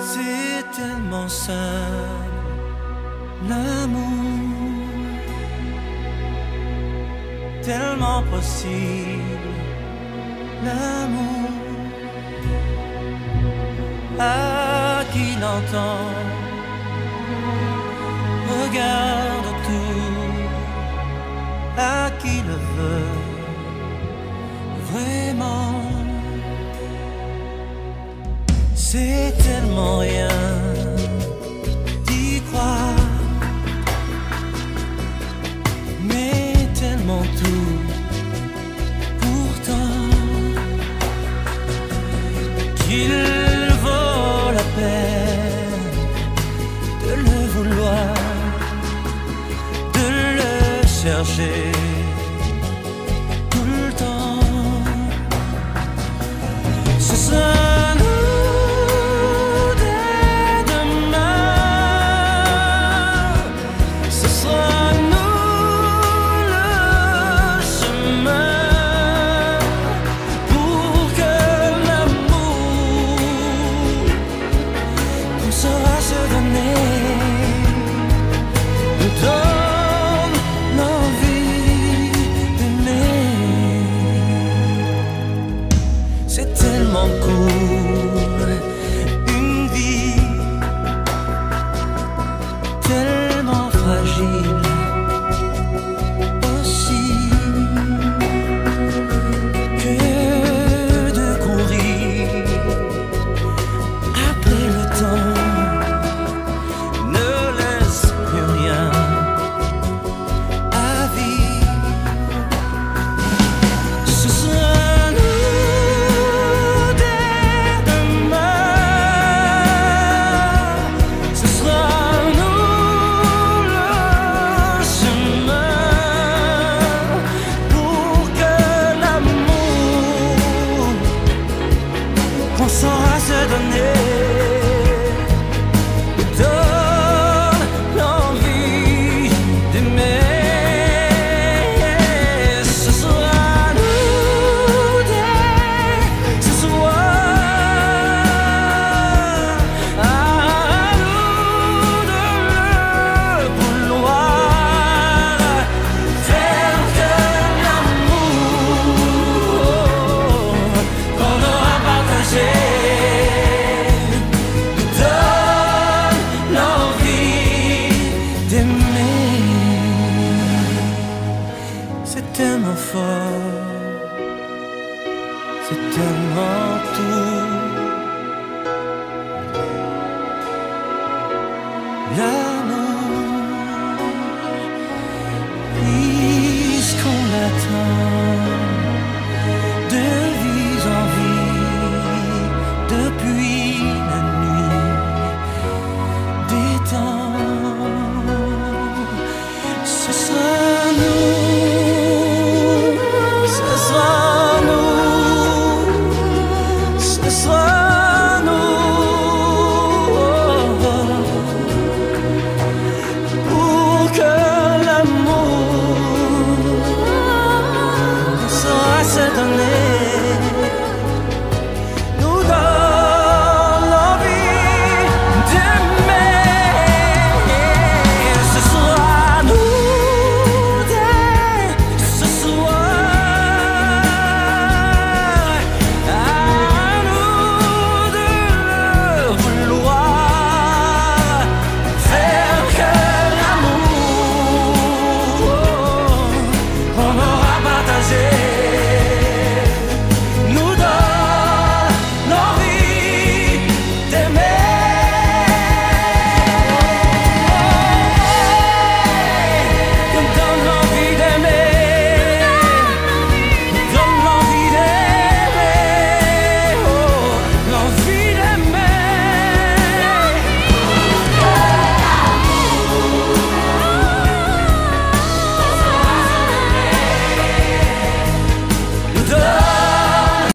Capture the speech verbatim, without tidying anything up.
C'est tellement simple, l'amour, tellement possible, l'amour. À qui l'entend, regarde autour, à qui le veut vraiment. C'est tellement rien d'y croire, mais tellement tout pourtant qu'il vaut la peine de le vouloir, de le chercher tout le temps. Ce sera court, une vie tellement fragile aussi, que de courir après le temps ne laisse plus rien à vivre. Ce sera on saura se donner, donne l'envie d'aimer. Ce sera nous dès ce soir, à nous de le vouloir, faire que l'amour qu'on aura partagé c'est tellement fort, c'est tellement tout. Là